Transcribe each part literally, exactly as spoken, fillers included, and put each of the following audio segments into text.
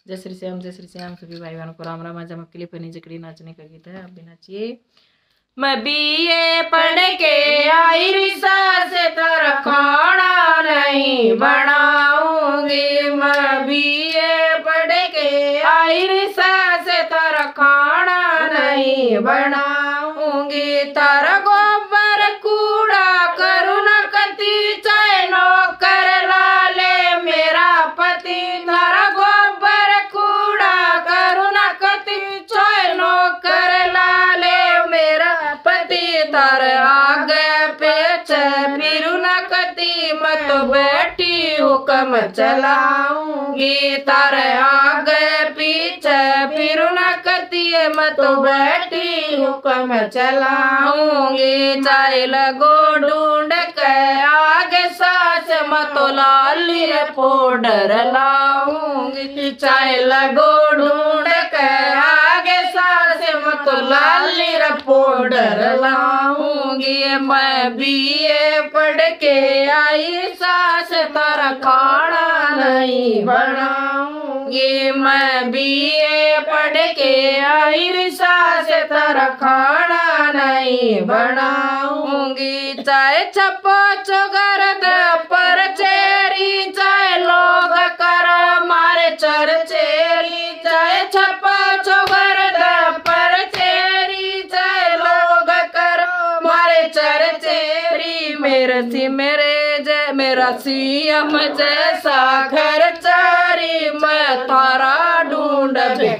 जय श्री श्याम, जय श्री श्याम। सभी भाई बहनों को राम राम। आज हम आपके लिए फनी जकड़ी नाचने का गीत है, आप भी नाचिए। मैं बीए पढ़ के आई रिसा से तेरा खाना नहीं बनाऊंगी। मैं बीए पढ़ के आई रिसा से तेरा खाना नहीं बनाऊंगी। तारा गोबर कूड़ा करूँ न कती चाहे नौकर लाले मेरा पति। तारा गोबर कूड़ा करूँ न कती चाहे नौकर लाले मेरा पति। तारे आगे पीछे फिरू न कती मैं तो बैठी हुक्म चलाऊंगी। तारे आगे पीछे फिरू न कती मैं तो बैठी हुक्म चलाऊंगी। चाहे लगो ढूंढ के आगे सास मैं तो लाली पाउडर लाऊंगी। चाहे लगो ढूंढ के आगे सास मैं तो लाली पाउडर लाऊंगी। मैं बीए पढ़ के आई सास तारा खाना नहीं बनाऊंगी। मैं बीए पढ़ के आई सास तारा खाना नहीं बनाऊंगी। चाहे छपो चौगरद पर चेरी चाहे लोग कर मारे चरचेरी। चाहे छपो चौगरद पर चेरी चाहे लोग कर मारे चरचेरी। मेरे सी मेरे जय मेरा सीएम जैसा घर चारी मैं थारा ढूंढ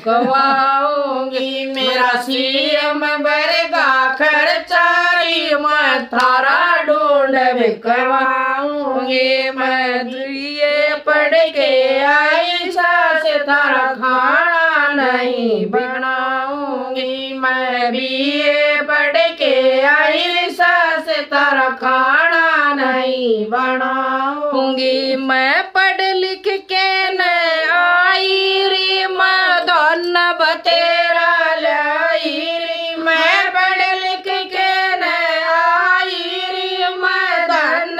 बिकवाऊंगी। मेरा सीएम बरेगा खर्चारी मैं थारा ढूंढ बिकवाऊंगी। मैं बीए पढ़ के आई सास तारा खाना नहीं बनाऊंगी। मैं बीए पढ़ के आई सास तारा खाना नहीं बनाऊंगी। मैं पढ़ लिख के न आई री मैं धन बतेरा लाई री। मैं पढ़ लिख के न आई री मैं धन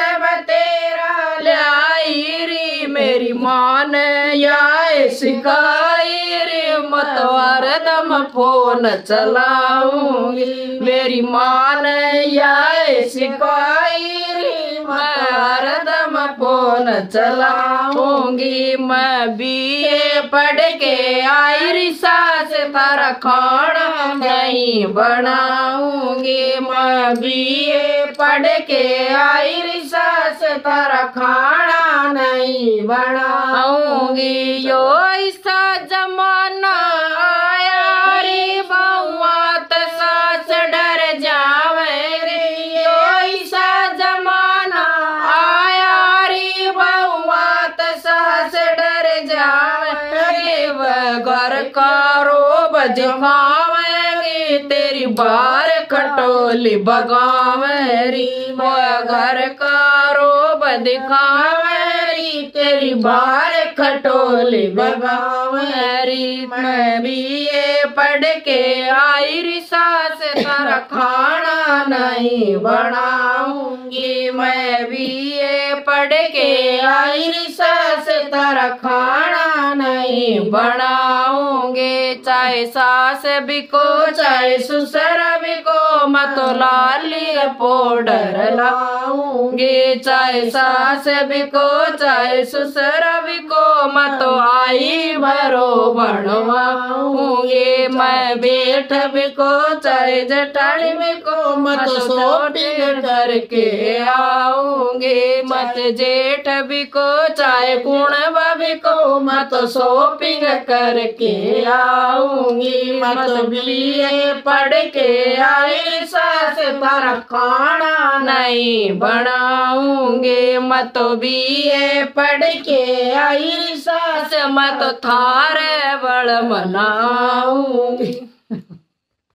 बतेरा लाई री। मेरी माँ ने याय सिखाई रे मतवार दम फोन चलाऊंगी। मेरी माँ ने याय सिखाई रे मैं दम फोन चलाऊंगी। मैं बीए पढ़ के आई रिसा से तारा खाना नहीं बनाऊंगी। मैं बीए पढ़ के आई रिसा से तारा खाना नहीं बनाऊंगी। यो ऐसा जमाना आया रे बउआ त सास डर जावे रे। यो ऐसा जमाना आया रे बउआ त सास डर जावे रे। वह घर का रोब दिखावेंगे तेरी बार खटोली बगावेरी। वह घर का रोब दिखावेरी तेरी बार खटोली बगावेरी। मैं बीए पढ़ के आई रिसा से तारा खाना नहीं बनाऊंगी। मैं बीए पढ़ के आई रिसा से तारा खाना नहीं बनाऊंगी। चाहे सास बिको चाहे ससुर बिको मैं तो लाली पाउडर लाऊंगी। चाहे सास बिको चाहे ससुर बिको मैं तो आई भरो बनवाऊंगी। मैं बेट बिको चाहे जटानी बिको मैं तो शॉपिंग करके आऊंगी। मत जेठ बिको चाहे कुणबा बिको मैं तो शॉपिंग करके आऊंगी। मैं तो बीए पढ़ के आई सास तारा खाना नहीं बनाऊंगी। मैं तो बीए पढ़ के आई सास मैं तो थारे बड़ मनाऊंगी।